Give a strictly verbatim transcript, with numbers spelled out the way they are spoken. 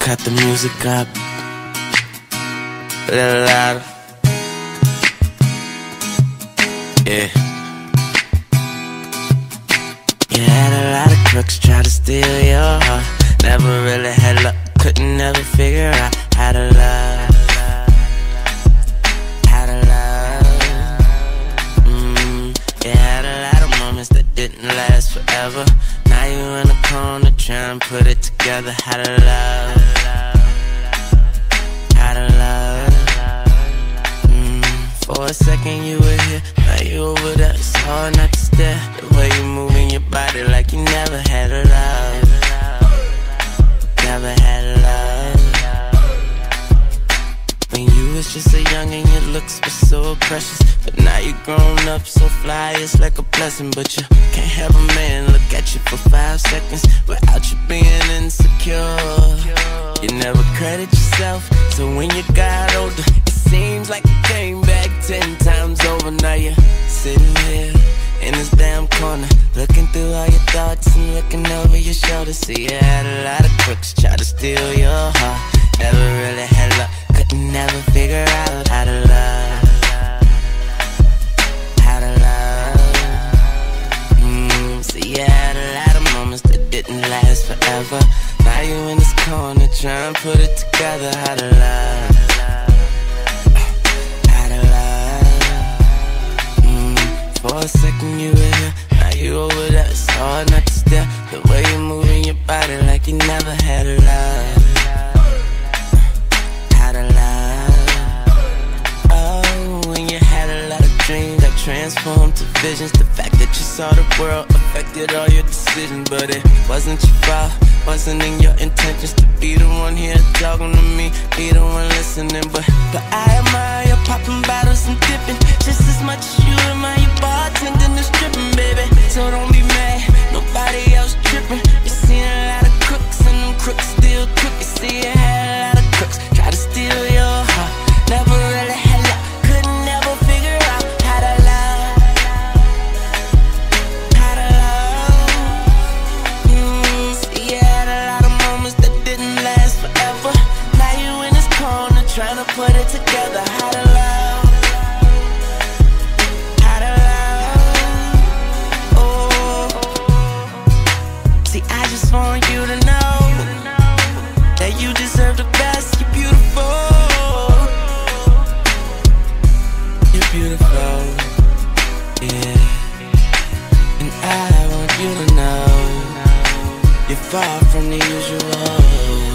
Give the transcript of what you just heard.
cut the music up a little louder. Yeah. You had a lot of crooks try to steal your heart. Never really had luck, couldn't never figure out how to love. How to love. Mm, you had a lot of moments that didn't last forever. Now you in the corner trying to put it together. How to love. How to love. Mm, for a second you were here, now you over there. It's hard not to stare. The way you moving your body like you never had a love. Never had a love. When you was just a youngin', your looks were so precious. But now you grown up so fly, it's like a blessing. But you can't have a man look at you for five seconds without you being insecure. You never credit yourself, so when you got older, it seems like you came back ten times over. Now you're sitting here in this damn corner, looking through all your thoughts and looking over your shoulder. See, you had a lot of crooks try to steal your heart. Never really had luck, couldn't never figure out how to love. How to love. Mm, see, you had a lot of moments that didn't last forever. Now you in this corner trying to put it together. How to love. For a second you were here, now you over there. It's hard not to stare. The way you moving your body like you never had a love. Had a love. Oh, when you had a lot of dreams that transformed to visions. The fact that you saw the world affected all your decisions. But it wasn't your fault, wasn't in your intentions to be the one here talking to me, be the one listening. But, but I admire you popping bottles and dipping just as much as you admire your bartending and stripping, baby. So don't be mad, nobody else tripping. You seen a lot of crooks and them crooks still crook. You see you had a lot of crooks try to steal your heart. Never really had luck, couldn't never figure out how to love. How to love. Mm, see you had a lot of moments that didn't last forever. Now you in this corner trying to put it together. How to love. I want you to know that you deserve the best. You're beautiful. You're beautiful, yeah. And I want you to know you're far from the usual.